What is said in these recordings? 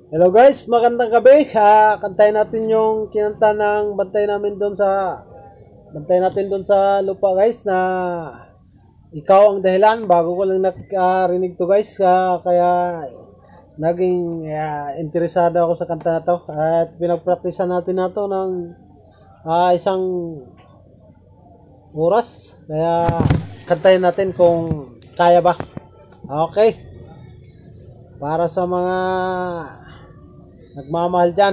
Hello guys, magandang gabi. Kantayin natin yung kinanta ng bantay natin doon sa lupa guys na ikaw ang dahilan. Bago ko lang nakarinig to guys, kaya naging interesado ako sa kanta na to at pinagpraktisan natin na to ng isang oras. Kaya kantayin natin kung kaya ba. Okay, para sa mga nagmamahal dyan.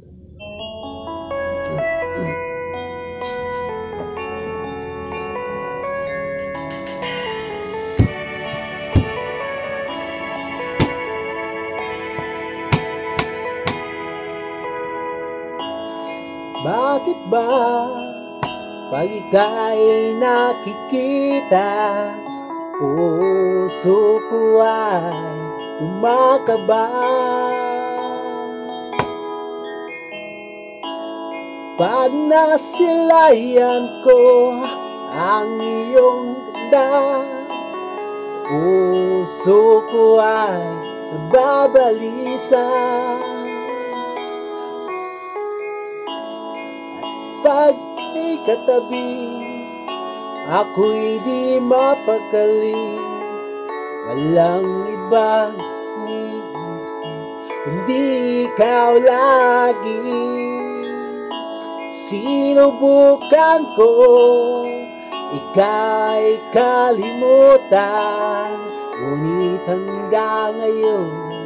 Bakit ba pag ika'y nakikita, puso ko ay kumakaba? Pag nasilayan ko ang iyong ganda, puso ko ay nababalisa. Pag ikatabi, ako'y di mapakali. Walang ibang iniisip kundi ikaw lagi. Sinubukan ko ika'y kalimutan, ngunit hanggang ngayon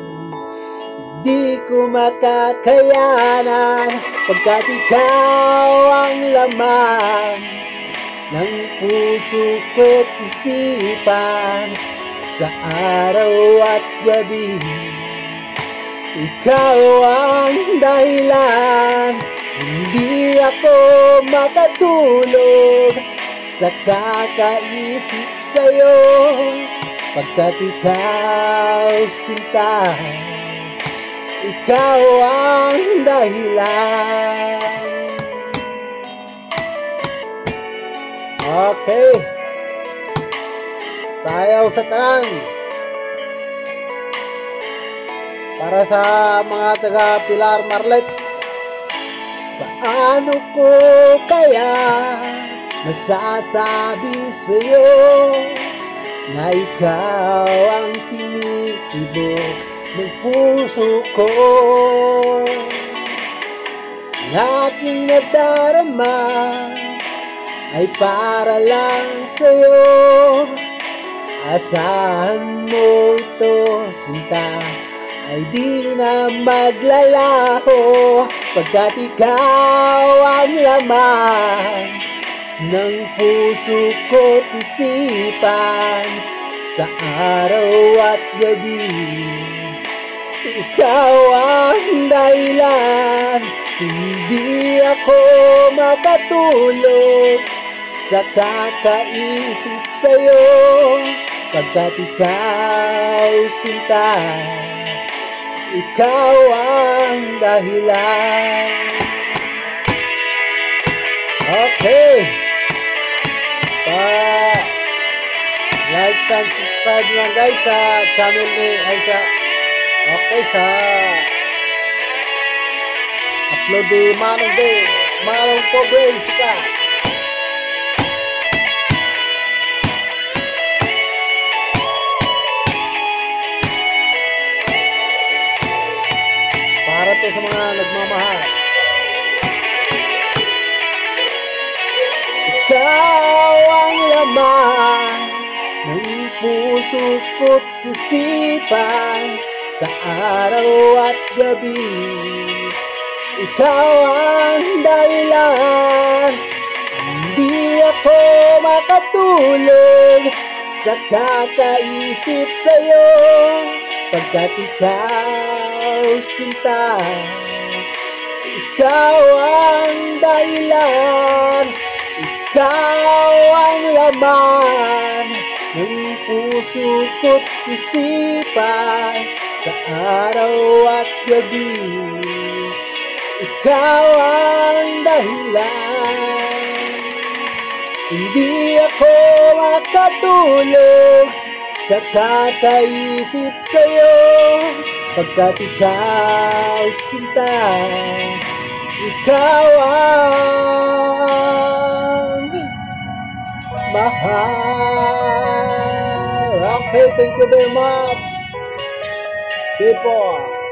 di ko makakayanan, pagkat ikaw ang laman ng puso ko't isipan. Sa araw at gabi, ikaw ang dahilan. Hindi ako makatulog sa kakaisip sa'yo, pagkat ikaw sinta, ikaw ang dahilan. Okay, sayaw sa tanan para sa mga taga Pilar Marlet. Paano ko kaya masasabi sa'yo na ikaw ang tinitibok ng puso ko? Ang aking nadarama ay para lang sa'yo. Asahan mo ito, sinta, ay di na maglalaho, pagkat ikaw ang laman ng puso ko't isipan. Sa araw at gabi, ikaw ang dahilan. Hindi ako makatulog sa kakaisip sa'yo, pagkat ikaw sinta, ikaw ang dahilan. Okay, like and subscribe lang guys sa channel ni Aisha. Okay, sa upload di Manong Pobre Sika. Para to sa mga nagmamahal. Ikaw ang laman ng puso ko't isipan. Sa araw at gabi, ikaw ang dahilan. Hindi ako makatulog sa kakaisip sa'yo, pagkat ikaw sinta, ikaw ang dahilan. Ikaw ang laman ng puso ko't isipan. Sa araw at gabi, ikaw ang dahilan. Hindi ako makatulog sa kakaisip sa'yo, Pagkat ikaw sinta, ikaw ang mahal. Okay, thank you very much, people.